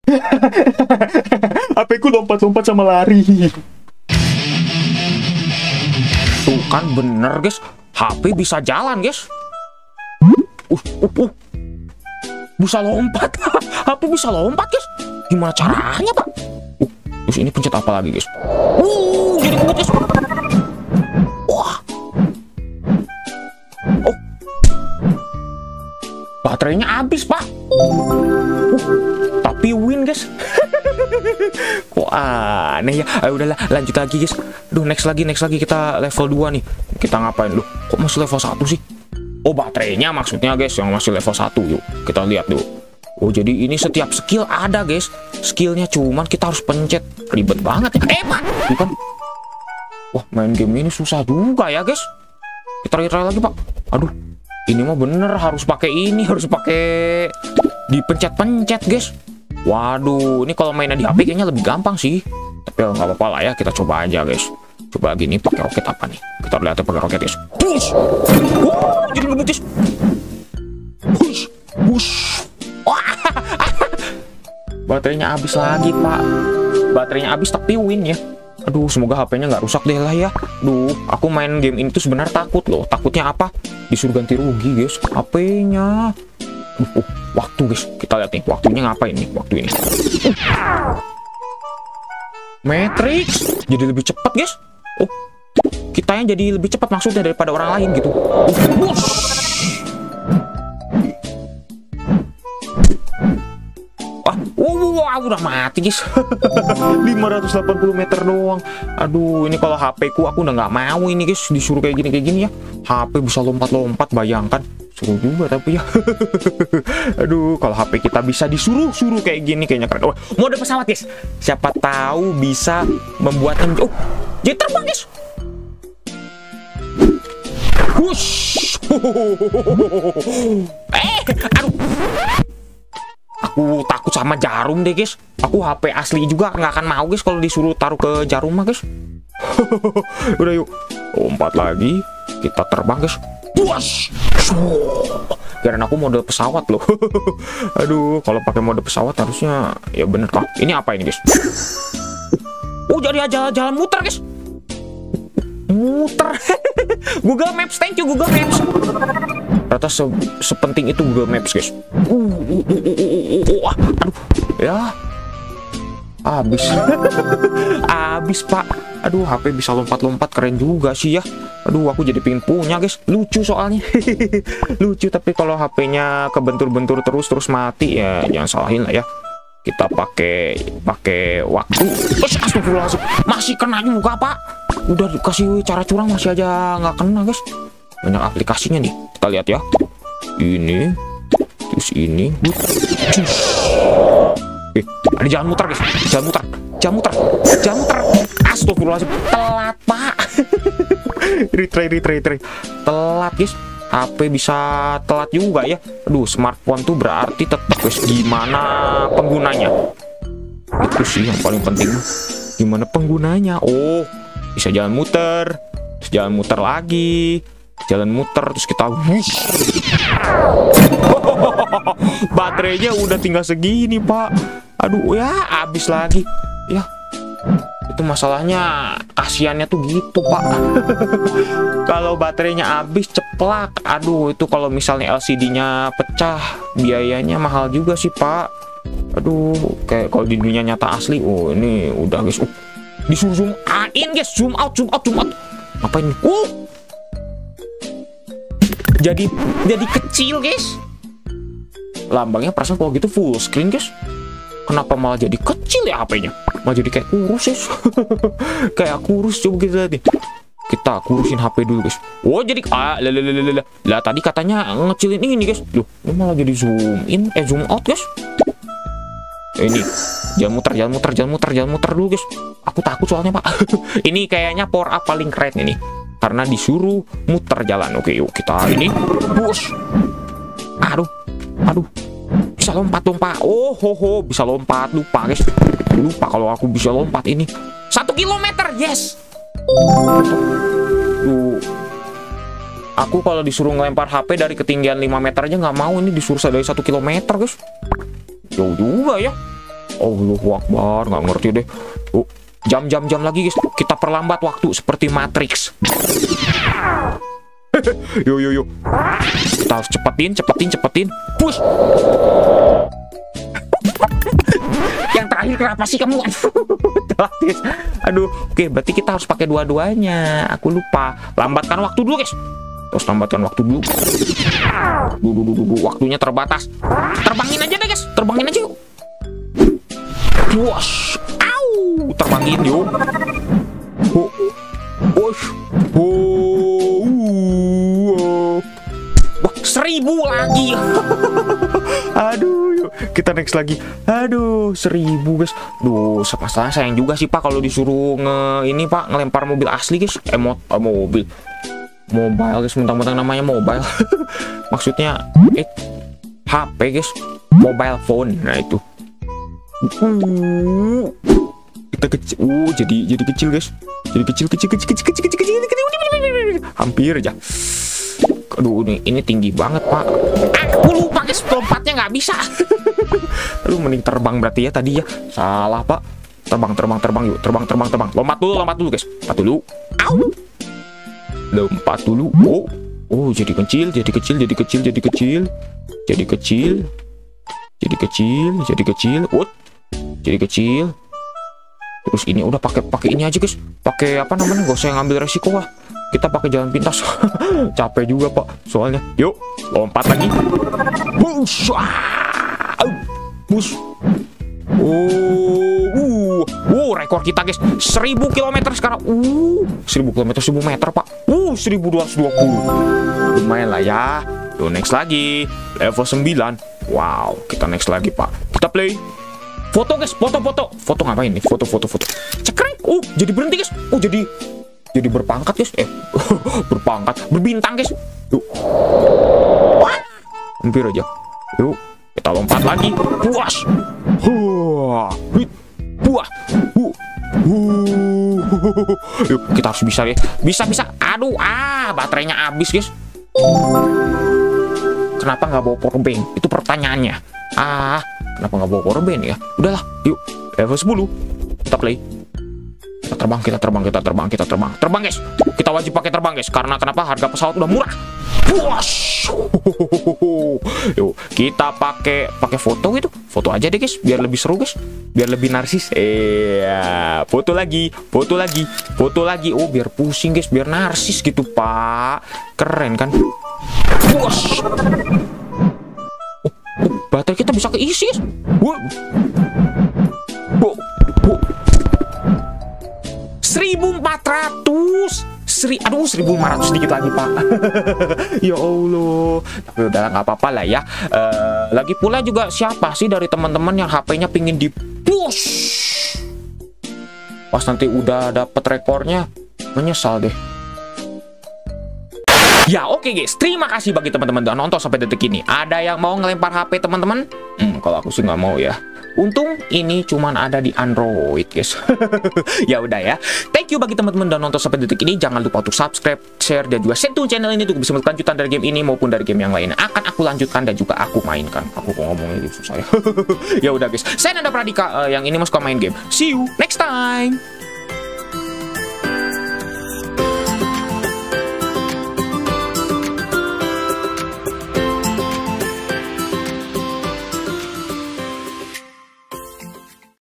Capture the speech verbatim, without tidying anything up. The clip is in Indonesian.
H P ku lompat-lompat sama lari. Tuh kan bener guys, H P bisa jalan guys. Uh, uh, uh. Bisa lompat. H P bisa lompat guys. Gimana caranya pak? Uh, terus ini pencet apa lagi guys? Uh, jadi kuat guys. Wah. Oh. Baterainya habis pak. Uh, tapi win guys. Kok aneh ya. Ayo udahlah lanjut lagi guys. Duh next lagi next lagi kita level dua nih. Kita ngapain loh? Kok masih level satu sih? Oh baterainya maksudnya guys yang masih level satu. Yuk kita lihat dulu. Oh jadi ini setiap skill ada guys. Skillnya cuman kita harus pencet. Ribet banget ya. Eh pak bukan. Wah main game ini susah juga ya guys. Kita try lagi pak. Aduh ini mah bener harus pakai ini. Harus pakai dipencet-pencet guys. Waduh, ini kalau mainnya di H P kayaknya lebih gampang sih. Tapi nggak apa-apa lah ya, kita coba aja guys. Coba gini pakai roket apa nih? Kita lihat pakai roket guys. Push, uh, jadi ngebut guys. Push, push. Wah, baterainya habis lagi pak. Baterainya habis tapi win ya. Aduh, semoga H P-nya nggak rusak deh lah ya. Duh, aku main game ini tuh sebenarnya takut loh. Takutnya apa? Disuruh ganti rugi guys. H P-nya. Uh, uh, waktu guys, kita lihat nih waktunya ngapain nih waktu ini. Uh. Matrix jadi lebih cepat guys. Oh, kita yang jadi lebih cepat maksudnya daripada orang lain gitu. Uh. Wah, wow, wow, udah mati guys. lima ratus delapan puluh meter doang. Aduh, ini kalau H P ku aku udah nggak mau ini guys disuruh kayak gini kayak gini ya. H P bisa lompat-lompat, bayangkan. Seru juga tapi ya. Aduh, kalau H P kita bisa disuruh-suruh kayak gini kayaknya keren. Oh, mode pesawat guys. Siapa tahu bisa membuatnya. Oh, jadi terbang guys. Wush. Eh, aduh. Aku takut sama jarum deh guys. Aku H P asli juga nggak akan mau guys kalau disuruh taruh ke jarum mah guys. Udah yuk. Lompat lagi. Kita terbang guys. Puas. Karena aku mode pesawat loh. Aduh, kalau pakai mode pesawat harusnya ya bener kah? Ini apa ini guys? Oh jadi jalan-jalan muter guys. Muter. Google Maps, thank you Google Maps. Ternyata se sepenting itu Google Maps guys. Uh, uh, uh, uh, uh, uh. Aduh, ya. Habis. Habis pak. Aduh, H P bisa lompat-lompat keren juga sih ya. Aduh, aku jadi pengen punya guys. Lucu soalnya. Lucu, tapi kalau H P-nya kebentur-bentur terus terus mati ya jangan salahin lah ya. Kita pakai pakai waktu. Astagfirullahaladzim. Masih kena juga pak. Udah dikasih cara curang masih aja nggak kena guys. Banyak aplikasinya nih. Kita lihat ya. Ini, terus ini. Eh, ada jalan muter guys. Jalan muter. Jalan muter. Jalan muter. Astagfirullahaladzim. Telat pak. retry retry retry telat guys. H P bisa telat juga ya. Aduh, smartphone tuh berarti tetap guys gimana penggunanya. Itu sih yang paling penting. Gimana penggunanya. Oh, bisa jalan muter, terus jalan muter lagi, jalan muter terus kita wush. Baterainya udah tinggal segini pak. Aduh ya habis lagi ya. Itu masalahnya, kasihannya tuh gitu pak. Kalau baterainya habis ceplak. Aduh, itu kalau misalnya L C D-nya pecah biayanya mahal juga sih pak. Aduh, kayak kalau di dunia nyata asli. Oh ini udah guys. Uh, disuruh zoom in guys. Zoom out, zoom out, zoom out. Apa ini? Uh, jadi jadi kecil guys. Lambangnya perasaan kalau gitu full screen guys. Kenapa malah jadi kecil ya H P-nya? Malah jadi kayak kurus guys. Kayak kurus, coba kita lihat nih. Kita kurusin H P dulu guys. Oh jadi ah lah lah lah lah lah tadi katanya ngecilin ini guys. Loh, ini malah jadi zoom in eh zoom out guys. Eh, ini jangan muter, jangan muter, jangan muter, jangan muter dulu guys. Aku takut soalnya pak. Ini kayaknya power up paling keren ini. Karena disuruh muter jalan. Oke yuk kita ini. Push. Aduh, aduh. Bisa lompat dong pak. Oh ho ho bisa lompat. Lupa guys. Lupa kalau aku bisa lompat ini. Satu kilometer yes. Duh. Aku kalau disuruh ngelempar H P dari ketinggian lima meter aja nggak mau. Ini disuruh dari satu kilometer guys. Jauh juga ya. Allahu Akbar, nggak ngerti deh. Oh, jam-jam-jam lagi guys. Kita perlambat waktu seperti Matrix. Yo yo yo. Kita harus cepetin, cepetin, cepetin. Push. Yang terakhir kenapa sih kamu? Telat guys. Aduh, oke, berarti kita harus pakai dua-duanya. Aku lupa. Lambatkan waktu dulu guys. Terus lambatkan waktu dulu. Dulu, dulu, dulu. Waktunya terbatas. Terbangin aja deh guys. Terbangin aja yuk. Wash. Au. Terbangin yuk. Oh. Wash. Oh. Wah, seribu lagi. Aduh, yuk. Kita next lagi. Aduh, seribu guys. Duh, sepasang sayang juga sih Pak kalau disuruh nge ini Pak ngelempar mobil asli guys. Emot eh, mobil. Mobile guys, mentang-mentang namanya mobile. Maksudnya eh H P guys, mobile phone. Nah itu. Uh, kita kecil. Uh, jadi jadi kecil guys. Jadi kecil kecil kecil kecil kecil kecil kecil. kecil. Hampir aja. Aduh, ini ini tinggi banget Pak. Aku lupa guys, lompatnya nggak bisa. Aduh, mending terbang berarti ya tadi ya. Salah Pak. Terbang terbang terbang yuk, terbang terbang terbang. Lompat dulu, lompat dulu guys. Lompat dulu. Au. Lompat dulu. Oh, oh jadi kecil, jadi kecil, jadi kecil, jadi kecil, jadi kecil, jadi kecil, jadi kecil. Oh, jadi kecil. Terus ini udah pakai pakai ini aja guys. Pakai apa namanya? Gak usah ngambil resiko lah. Kita pakai jalan pintas. Capek juga Pak. Soalnya. Yuk, lompat lagi. Bush. Bush. Oh, uh, uh, rekor kita guys, seribu kilometer sekarang. Uh, seribu kilometer, seribu meter Pak. Uh, seribu dua ratus dua puluh. Lumayan lah ya. Tuh next lagi, level sembilan. Wow, kita next lagi Pak. Kita play. Foto guys, foto foto. Foto ngapain nih? Foto foto foto. Cekrek. Uh, jadi berhenti guys. Oh, jadi jadi berpangkat guys. Eh, berpangkat, berbintang guys. Yuk. Hampir aja. Yuk, kita lompat lagi. Puas. Wah, buah, uh, uh, yuk kita harus bisa ya, bisa bisa. Aduh, ah, baterainya habis guys. Kenapa nggak bawa powerbank? Itu pertanyaannya. Ah, kenapa nggak bawa powerbank ya? Udahlah, yuk level sepuluh kita play. Kita terbang, kita terbang, kita terbang, kita terbang, terbang guys. Kita wajib pakai terbang guys, karena kenapa? Harga pesawat udah murah. Puas. Yuk kita pakai pakai foto gitu, foto aja deh guys, biar lebih seru guys, biar lebih narsis. Iya, foto lagi, foto lagi, foto lagi. Oh, biar pusing guys, biar narsis gitu Pak. Keren kan? Puas. Oh, oh, baterai kita bisa keisi guys. Wow. Oh, oh. seribu empat ratus. Seri, aduh seribu lima ratus sedikit lagi Pak. Ya Allah. Tapi udah nggak apa-apa lah ya. Uh, lagi pula juga siapa sih dari teman-teman yang H P-nya pingin di push? Pas nanti udah dapet rekornya, menyesal deh. Ya oke okay guys, terima kasih bagi teman-teman udah nonton sampai detik ini. Ada yang mau ngelempar H P teman-teman? Hmm, kalau aku sih nggak mau ya. Untung ini cuman ada di Android guys. Ya udah ya. Thank you bagi teman-teman udah nonton sampai detik ini. Jangan lupa untuk subscribe, share, dan juga send to channel ini untuk bisa melihat lanjutan dari game ini maupun dari game yang lainnya akan aku lanjutkan dan juga aku mainkan. Aku kok ngomongnya gitu susah ya. Ya udah guys. Saya Nanda Pradika uh, yang ini mau suka main game. See you next time.